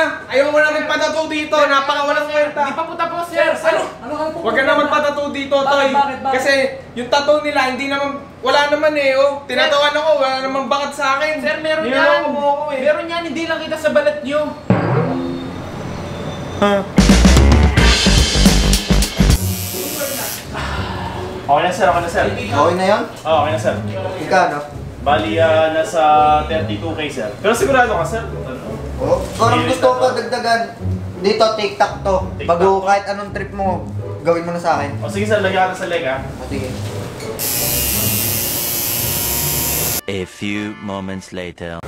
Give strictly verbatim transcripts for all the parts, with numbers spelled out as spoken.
na! Ayaw mo na magpatato dito! Napakawalang kwenta! Hindi pa po tapos, sir! Ano? Ano ka po? Huwag ka na magpatato dito, Toy! Kasi yung tattoo nila, hindi naman... Wala naman eh, oh! Tinatawan ako, wala namang bakat sa akin! Sir, meron yan! Meron yan, hindi lang kita sa balat nyo! Ha? Okay na sir, okay na sir. Okay na yan? Oo, okay na sir. Ikano? Bali, uh, nasa thirty-two K sir. Pero sigurado ka sir? Oo. Parang gusto ko pa dagdagan. Dito, TikTok to. TikTok Bago to? kahit anong trip mo, gawin mo na sa akin. O sige sir, lagyan ka sa leg ha. O sige. A few moments later.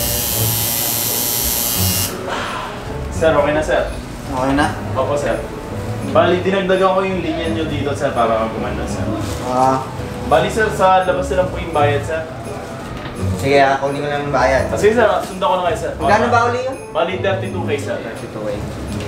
Sir, okay na sir. Okay na? Opo sir. Bali, dinagdagan ko yung linya nyo dito sir para gumanda sir. Ah. Bali sir, sa labas na lang po yung bayad sir. Sige ha, kunin ko lang yung bayad. Ah, sige sir, sundan ko na kayo sir. Magkano ba uli yun? Bali, thirty-two K sir. thirty-two K.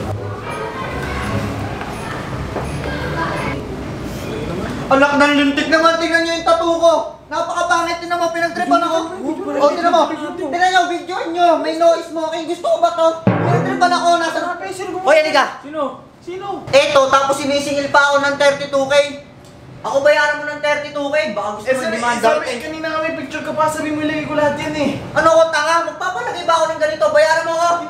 Anak ng lintik naman, tingnan nyo yung tattoo ko! Napakapangit din naman, pinagtripan ako! O, tingnan mo! Tingnan nyo, video nyo! May no smoking! Gusto ko ba to? Pinagtripan ako, nasa... Hoy, halika! Sino? Sino? Eto, tapos sinisingil pa ako ng thirty-two K! Ako bayaran mo ng thirty-two K, baka gusto Eh, mo sir, demand sabi, eh, kanina kami picture ka pa, sabi mo ilagay ko lahat yan eh. Ano ko, tanga? Magpapalagay ba ako ng ganito? Bayaran mo ako!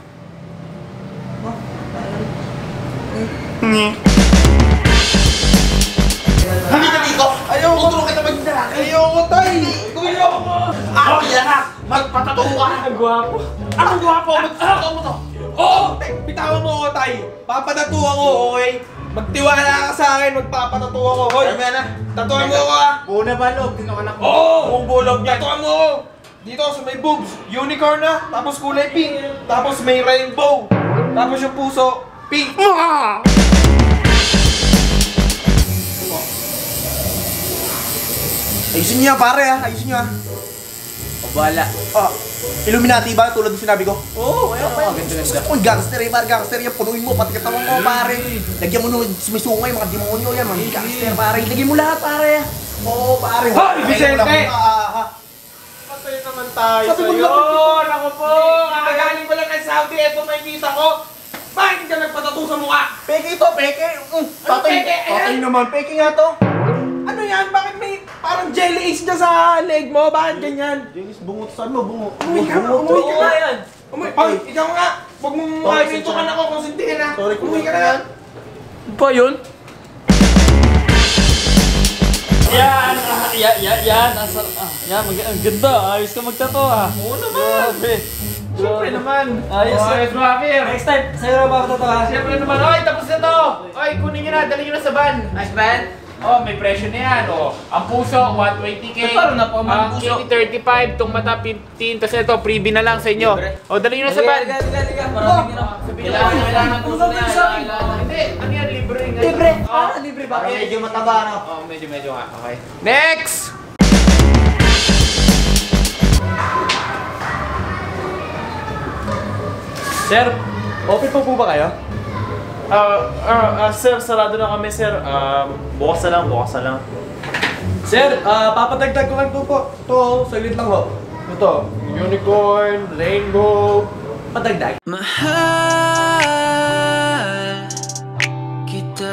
Halika dito! Ayaw ko! Tutulong kita magdala! Ayaw ko, Tay! Ayaw ko! Ako yan ha! Magpatato ka! Ang gwapo! Ang gwapo! Magpatato mo to! Oo! Bitawan mo ako, Tay! Papatato ako, okay? Magtiwala ka sa akin, magpapatato ako! Hoy! Tama na! Tatuan mo ako ha! Una ba loob? Tinakanak mo. Oo! Buong bulog niya! Tatuan mo ako! Dito sa may boobs, unicorn na, tapos kulay pink, tapos may rainbow, tapos yung puso, pink! Ayusin niyo pare ha, ayusin niyo ha. O, bahala. Ah, Illuminati ba tulad ng sinabi ko? Oo, ayun pa. Ganda-ganda. Uy, gangster eh, pare, gangster yan. Punuin mo, pati katawan mo, pare. Lagyan mo nung may sungay, mga demonyo yan, mga gangster, pare. Lagyan mo lahat, pare. Oo, pare. Hoy, Vicente! Ah, ah. Patay naman tayo Sabi mo sa'yo! lang- Ako po! Kakagaling ko lang ng Saudi, eto may kita ko! Bakit ka nagpatato sa mukha? Peke ito, peke. Mm, tatay, peke? tatay Ayan. naman, peke nga to. Ano yan? Bakit may parang jelly ace dyan sa leg mo? Bakit ganyan? Jenis, bungot saan mo, bungot. Umuwi ka nga, umuwi ka nga yan! Umuwi, ay, ikaw nga! Huwag mong Sorry, makikita ka sorry. na ako kung sintihin na! Sorry, Umuwi ka na yan! Pa yun? Yan! Ah, yan, yan, yan! Ang sarap. Ah, yan, mag ang ganda. Ayos ka magtato ah. Oo naman! Grabe. Siyempre naman! Ayos Oh, ka. ayos mo, Afir! Next time, sa'yo na magtato ah. Siyempre naman, oy, tapos na to! Oy, kunin nyo na, dali nyo na sa van! Nice van? Oh, may presyo na yan, oh. Ang puso, one twenty K. Ay, parang na po, Ang ang puso. kitty, thirty-five. Itong mata, fifteen. Tapos ito, freebie na lang sa inyo. Oh, dali nyo na sa van. Liga, liga, liga. Maraming na. Kailangan, kailangan ng puso na yan. Kailangan. Hindi, ano yan, libre. Libre? Oh. Ah, libre ba? Bakit medyo mataba, no? Oh, medyo, medyo nga. Okay. Next! Sir, open po po ba kayo? Ah, ah, ah, sir, sarado na kami sir. Um, bukas na lang, bukas na lang. Sir, ah, papatagdag ko lang po po. Ito, saglit lang ho. Ito, unicorn, rainbow. Patagdag. Mahal kita.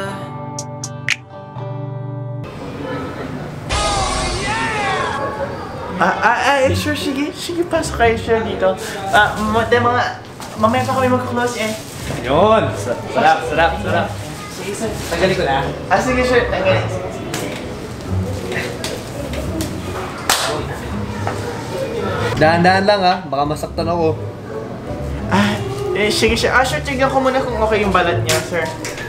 Ah, ah, ah, eh, sure, sige, sige, pasok kayo sure dito. Ah, mga, mga, mamaya pa kami mag-close eh. Yun. Sarap, sarap, sarap. Sige, sir. Tanggalin ko na. Ah, sige, sure, tanggalin. Dahan-dahan lang ha, baka masaktan ako. Ah, eh, sige, sure. Ah, sure, tignan ko muna kung okay yung balat niya, sir.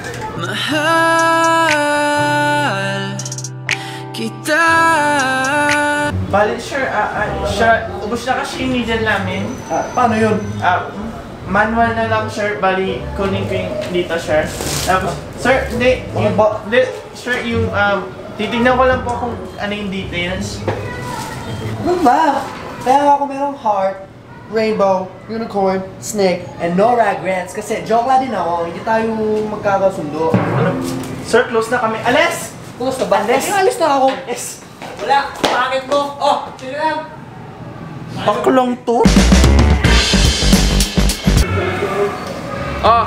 Mahal kita. Bali, sure, ah, ah, sure, ubos na kasi yung needle namin. Ah, paano yun? Ah, manual na lang, sir. Bali, kunin ko yung dito, sir. Tapos, sir, hindi, yung, hindi, sir, yung, um, titignan ko lang po kung ano yung details. Ano ba? Kaya nga ako merong heart, rainbow, unicorn, snake, and no regrets. Kasi joke lang din ako, hindi tayo magkakasundo. Ano? Sir, close na kami. Alis! Kumusta ba? Alis! Alis na ako. Alis! Wala, bakit mo? Oh, sino lang? Pakulong to?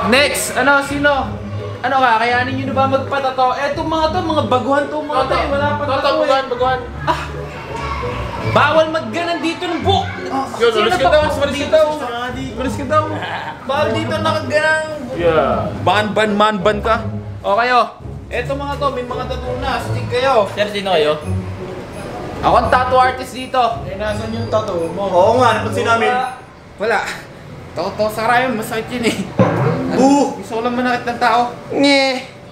Oh, next! Ano, sino? Ano ka, kayanin nyo na ba magpatato? Eh, itong mga to, mga baguhan to, mga to, eh, wala pa tato eh. Baguhan, baguhan. Ah! Bawal magganan dito ng buhok! Yun, ulis ka daw, ulis ka daw. Ulis ka daw. Bawal dito nakaganan. Yeah. Ban-ban, man-ban ka. O kayo, eto mga to, may mga tattoo na, stick kayo. Sir, sino kayo? Ako ang tattoo artist dito. Eh, nasan yung tattoo mo? Oo nga, napansin namin. Wala. Toto sara yun, masakit yun eh. Boo! Gusto ko lang manakit ng tao. Nye.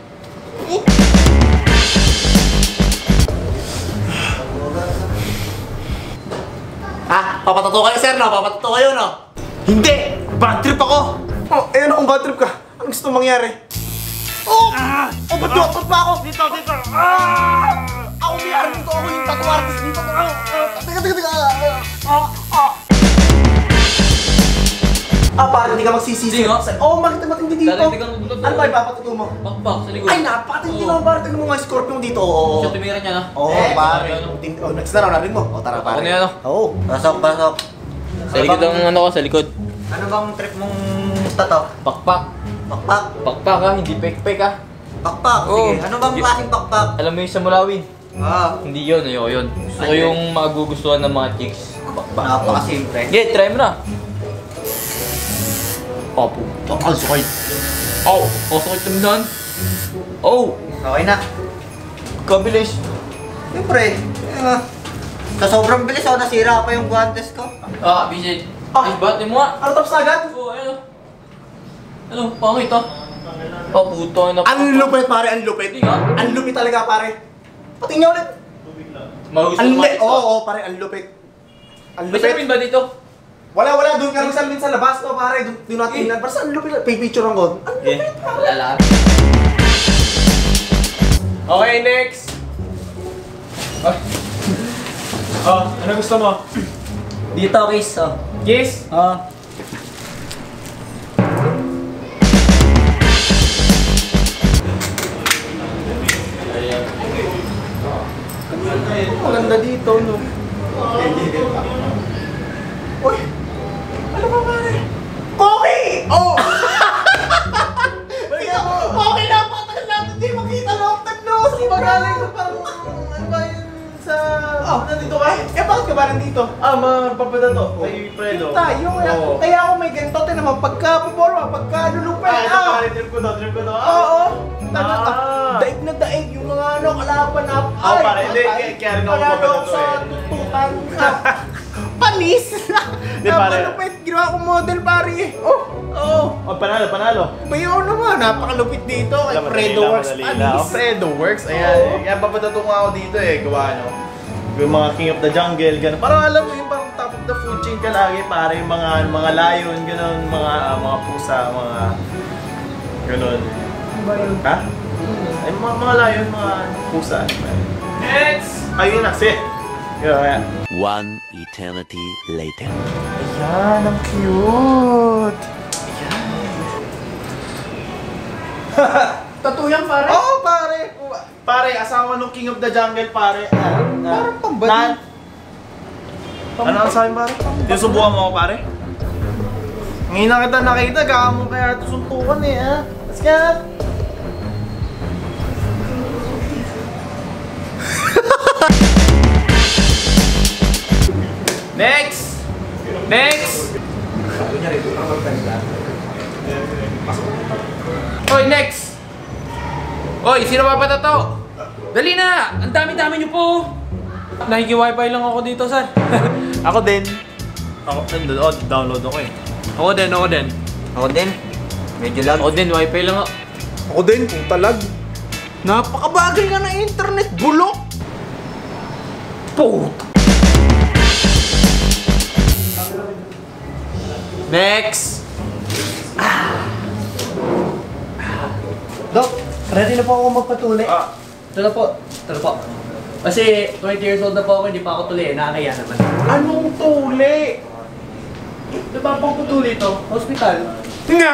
Ah, papatato kayo sir, no? Papatato kayo, no? Hindi! Bad trip ako! Oh, ayun akong bad trip ka. Anong gusto mangyari? Oh! Ah! Oh, ba't doon? Ba't ba ako? Dito, dito! Ah! Ako may army ko. Ako yung tattoo artist dito. Ah! Teka, teka, teka! Ah! Ah! Ah, parang hindi ka magsisisi. Hindi nga. Oo, oh, bakit matindi dito? Dati, hindi ka nagbulat. Ano ba ipapatato mo? Bakbak sa likod. Ay, napakatindi naman. Parang tingnan mo nga yung scorpion dito. Oo. Siya tumira niya na. Oo, Eh, pare. ano? Tin- Oh, next na raw, narinig mo. O, tara, pare. Ako na yan, oh. Oo. Pasok, pasok. Sa likod ang ano ko, sa likod. Ano bang trip mong tato? Pakpak. Pakpak? Pakpak ha, hindi pek-pek ha. Pakpak? Oo. Sige. Ano bang klaseng pakpak? Alam mo yung sa Mulawin? Ah, Hindi yun, ayoko yun. Gusto ko yung magugustuhan ng mga chicks. Pakpak. napakasimple. Sige, try mo na. Papo. Ang sakit. Oh, kasakit naman doon. Oh, Okay na. kabilis. Siyempre. eh, Sa sobrang bilis ako, nasira pa yung guantes ko. Ah, Vincent. Ah. Ay, bati mo nga. Ano tapos na agad? Oh, ano? Ano, pangit ah. Oh, puto na. Ang lupit, pare. Ang lupit. Hindi nga. Ang lupit talaga, pare. Pati niya ulit. Magusto Ang mo lupit. Oo, oo, pare. Ang lupit. Ang May lupit. salamin ba dito? Wala, wala. Doon ka magsalmin sa labas, no, pare. Doon doon natin tingnan. Para saan lupit? Pay-picture ang god. Ang Eh, wala lang. Okay, next. Ah. Oh, ano gusto mo? Dito, kiss. Oh. Yes. Ah. Maganda dito, no? Uy! Ano ba, pare? Koki! Oh! Okay na, patagal natin di makita loob ng nose. Magaling ka parang, ano ba yun sa... Oh, nandito ka? Eh, bakit ka ba nandito? Ah, magpapada to. Kay Fredo. Tayo, kaya, Oo. kaya ako may ganito. Tinan mo, pagka puporma, pagka lulupin. Ah, ito pare, trip ko to, trip ko to. Oo. Tama, ah. Daig na daig yung mga ano, kalaban na. Oo, pare, hindi, kaya- kaya rin ako magpapada to, sa eh. tututan. Panis! Di, pare. Napalupit, ginawa ko model, pare. Oh, oh. Oh, panalo, panalo. Bayaw naman, napakalupit dito kay Alam mo, Fredo dali lang, Works. dali lang. Panis. Oh, Fredo Works, ayan. Oo. Yan, papatato nga ako dito eh, gawa ano. Yung mga King of the Jungle, gano'n. Parang alam mo yung parang top of the food chain ka lagi, pare. Yung mga, mga lion, gano'n. Mga, ah, mga pusa, mga... Gano'n. Ha? Ay, mga, mga lion, mga pusa. Next. Ayun na, si. Yun, ayan. One eternity later. Ayan, ang cute. Tattoo yan, pare. Oo, oh, pare. Pare, asawa nung King of the Jungle, pare. Ah, Parang pambali. Ano ang sabi, pare? Yung subukan mo ako, pare? Ngayon na kita nakita, kaka mo kaya ito suntukan eh, ha? Let's go! Next. Next. Oy, next. Oy, sino pa patato? Dali na! Ang dami-dami niyo po! Nakiki-wifi lang ako dito, sir. Ako din. Ako, oh, download ako eh. Ako din, ako din. Ako din. Medyo lag. Ako din, wifi lang ako. Ako din, kung talag. Napakabagal nga ng internet, bulok. Puta. Next. Dok, ready na po ako magpatuloy. Ah. Ito na po. Ito na po. Kasi twenty years old na po ako, hindi pa ako tuloy. Nakakaya naman. Anong tuli? Di ba pang patuloy ito? Hospital. Nga!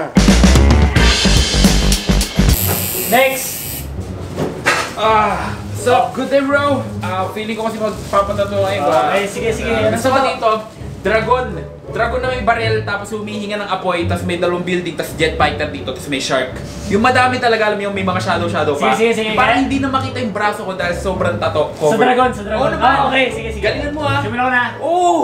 Next. Ah, so good day, bro. Ah, feeling ko kasi magpapatato ngayon. Okay, sige, sige. Nasa ba dito? Dragon. Dragon na may barrel, tapos humihinga ng apoy, tapos may dalawang building, tapos jet fighter dito, tapos may shark. Yung madami talaga, alam mo yung may mga shadow-shadow pa. Sige, sige, sige. Parang hindi na makita yung braso ko dahil sobrang tato. Sa dragon, sa dragon. Oo naman. Ah, okay, sige, sige. Galingan mo ah. Simulan ko na. Oo!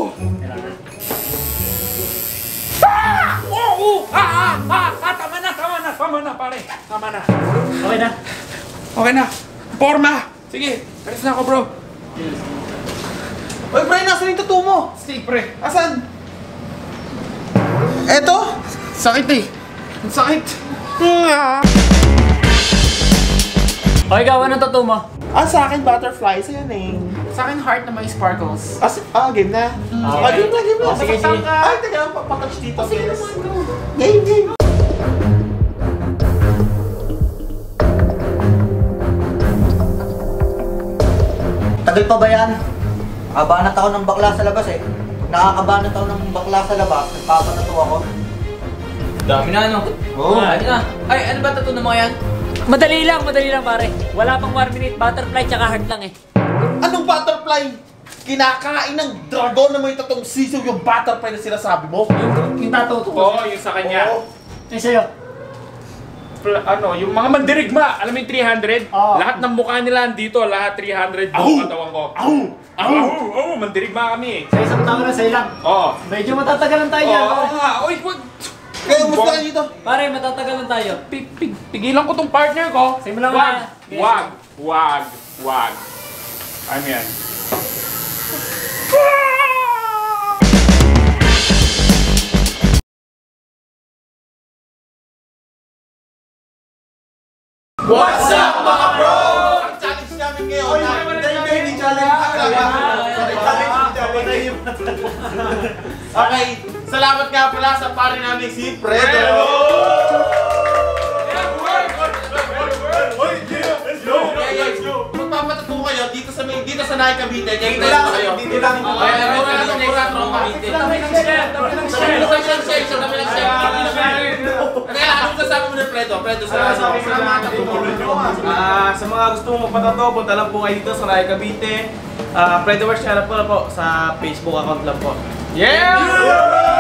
Ah! Oo! Ah! Ah! Ah! Ah! Tama na! Tama na! Tama na, pare! Tama na. Okay na. Okay na. Forma! Sige, alis na ako, bro. Oy, Brian, nasan yung tattoo mo? Stay, pre. Asan? Eto? Sakit eh. Ang sakit. O ikaw, anong tattoo mo? Ah, sa akin, butterfly. Sa'yo na eh. Sa akin, heart na may sparkles. Ah, si- ah, game na. Ah, game na, game na. Oh, sige, Sasaktan sige. ka. Ay, teka, papatouch dito. Yes. Game, game. Tagal pa ba yan? Nakabanat ako ng bakla sa labas eh. Nakakabanat ako ng bakla sa labas. Nagpapatato ako. Dami na, ano? Oo. Ah, ano na? Ay, ano ba tattoo na mo yan? Madali lang, madali lang pare. Wala pang one minute, butterfly tsaka heart lang eh. Anong butterfly? Kinakain ng dragon na may tatong sisiw yung butterfly na sinasabi mo? Yung, yung tattoo ko. Oo, yung sa kanya. Oo. Yung sa'yo. Pla- ano, yung mga mandirigma, alam mo yung three hundred? Oo. Lahat ng mukha nila dito, lahat three hundred Au! buong katawan ko. Au! Au! Oo, mandirigma kami. Sa isang taon na, sa'yo lang. Oo. Medyo matatagalan tayo yan. Oo pare. nga, oy, wag. Kaya umusta ka dito? Pare, matatagalan tayo. Pig, pig, pigilan ko tong partner ko. Simulan mo Wag, na. Yes. wag, wag, wag. Ano yan? What's up, mga bro? Ang challenge namin ngayon ay Daily Challenge. Okay, salamat nga pala sa pare namin si Fredo. Magpapatato kayo dito sa dito sa Nike Cavite. Dito lang kayo. Dito lang. Okay, ano na ito mura no Cavite. Dami ng share, dami ng share. Dami ng share, dami ng share. Kaya anong sasabi mo ni Fredo? Fredo sa Ah, sa mga gusto mong magpatato, punta lang po kayo dito sa Nike Cavite. Ah, Fredo Works, hanap po na po sa Facebook account lang po. Yeah!